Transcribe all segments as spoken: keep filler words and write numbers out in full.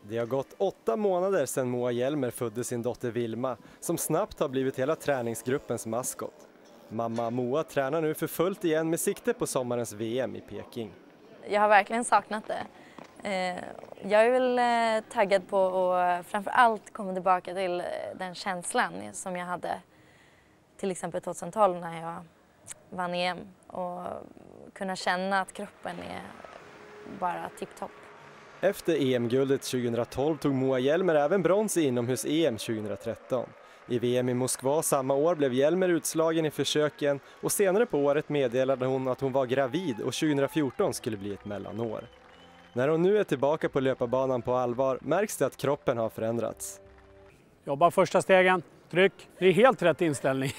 Det har gått åtta månader sedan Moa Hjelmer födde sin dotter Vilma, som snabbt har blivit hela träningsgruppens maskot. Mamma Moa tränar nu för fullt igen med sikte på sommarens V M i Peking. Jag har verkligen saknat det. Jag är väl taggad på att framför allt komma tillbaka till den känslan som jag hade till exempel tjugohundratolv när jag vann E M och kunna känna att kroppen är bara tipptopp. Efter E M-guldet tjugohundratolv tog Moa Hjelmer även brons i inomhus-E M tjugohundratretton. I V M i Moskva samma år blev Hjelmer utslagen i försöken och senare på året meddelade hon att hon var gravid och tjugohundrafjorton skulle bli ett mellanår. När hon nu är tillbaka på löparbanan på allvar märks det att kroppen har förändrats. Jobba första stegen, tryck, det är helt rätt inställning.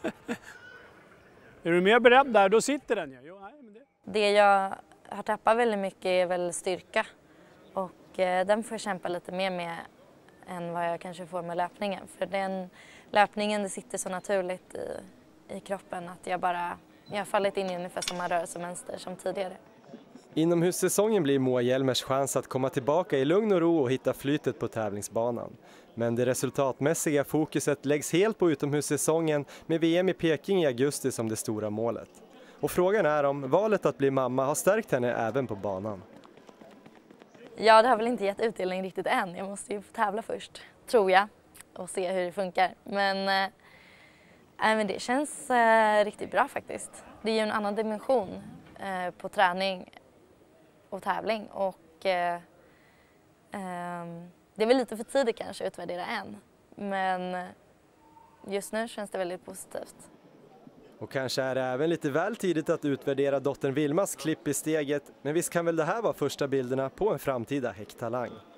Är du mer beredd där, då sitter den ju. Jo, nej, men det... det jag har tappat väldigt mycket är väl styrka och eh, den får jag kämpa lite mer med än vad jag kanske får med löpningen. För den löpningen det sitter så naturligt i, i kroppen att jag bara jag har fallit in i ungefär samma rörelsemönster som tidigare. Inomhussäsongen blir Moa Hjelmers chans att komma tillbaka i lugn och ro och hitta flytet på tävlingsbanan. Men det resultatmässiga fokuset läggs helt på utomhussäsongen med V M i Peking i augusti som det stora målet. Och frågan är om valet att bli mamma har stärkt henne även på banan. Ja, det har väl inte gett utdelning riktigt än. Jag måste ju få tävla först, tror jag, och se hur det funkar. Men, äh, men det känns äh, riktigt bra faktiskt. Det är ju en annan dimension äh, på träning och tävling. Och äh, äh, det är väl lite för tidigt kanske att utvärdera än. Men just nu känns det väldigt positivt. Och kanske är det även lite väl tidigt att utvärdera dottern Vilmas klipp i steget. Men visst kan väl det här vara första bilderna på en framtida häcktalang.